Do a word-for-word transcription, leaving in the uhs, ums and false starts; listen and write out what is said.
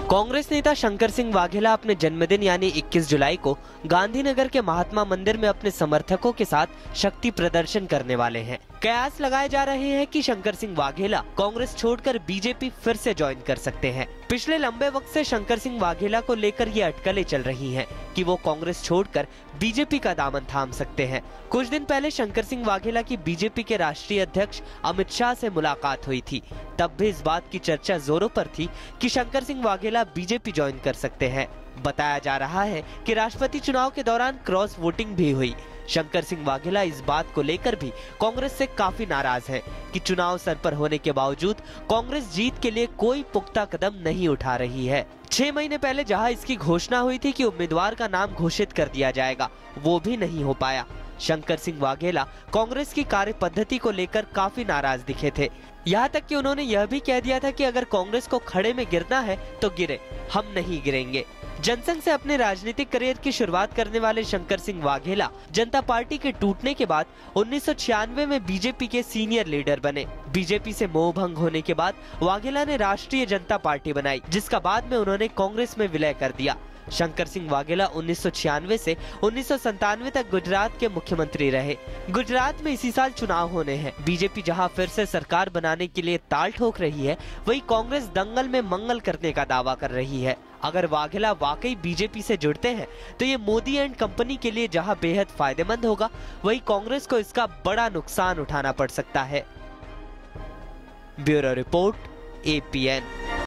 कांग्रेस नेता शंकर सिंह वाघेला अपने जन्मदिन यानी इक्कीस जुलाई को गांधीनगर के महात्मा मंदिर में अपने समर्थकों के साथ शक्ति प्रदर्शन करने वाले हैं। कयास लगाए जा रहे हैं कि शंकर सिंह वाघेला कांग्रेस छोड़कर बीजेपी फिर से ज्वाइन कर सकते हैं। पिछले लंबे वक्त से शंकर सिंह वाघेला को लेकर ये अटकलें चल रही हैं कि वो कांग्रेस छोड़कर बीजेपी का दामन थाम सकते हैं। कुछ दिन पहले शंकर सिंह वाघेला की बीजेपी के राष्ट्रीय अध्यक्ष अमित शाह से मुलाकात हुई थी। तब भी इस बात की चर्चा जोरों पर थी कि शंकर सिंह वाघेला बीजेपी ज्वाइन कर सकते हैं। बताया जा रहा है कि राष्ट्रपति चुनाव के दौरान क्रॉस वोटिंग भी हुई। शंकर सिंह वाघेला इस बात को लेकर भी कांग्रेस से काफी नाराज हैं कि चुनाव सर पर होने के बावजूद कांग्रेस जीत के लिए कोई पुख्ता कदम नहीं उठा रही है। छह महीने पहले जहां इसकी घोषणा हुई थी कि उम्मीदवार का नाम घोषित कर दिया जाएगा, वो भी नहीं हो पाया। शंकर सिंह वाघेला कांग्रेस की कार्य पद्धति को लेकर काफी नाराज दिखे थे। यहाँ तक कि उन्होंने यह भी कह दिया था कि अगर कांग्रेस को खड़े में गिरना है तो गिरे, हम नहीं गिरेंगे। जनसंघ से अपने राजनीतिक करियर की शुरुआत करने वाले शंकर सिंह वाघेला जनता पार्टी के टूटने के बाद उन्नीस सौ छियानवे में बीजेपी के सीनियर लीडर बने। बीजेपी से मोह भंग होने के बाद वाघेला ने राष्ट्रीय जनता पार्टी बनाई, जिसका बाद में उन्होंने कांग्रेस में विलय कर दिया। शंकर सिंह वाघेला उन्नीस सौ छियानवे से उन्नीस सौ संतानवे तक गुजरात के मुख्यमंत्री रहे। गुजरात में इसी साल चुनाव होने हैं। बीजेपी जहां फिर से सरकार बनाने के लिए ताल ठोक रही है, वहीं कांग्रेस दंगल में मंगल करने का दावा कर रही है। अगर वाघेला वाकई बीजेपी से जुड़ते हैं तो ये मोदी एंड कंपनी के लिए जहां बेहद फायदेमंद होगा, वहीं कांग्रेस को इसका बड़ा नुकसान उठाना पड़ सकता है। Bureau report, A P N.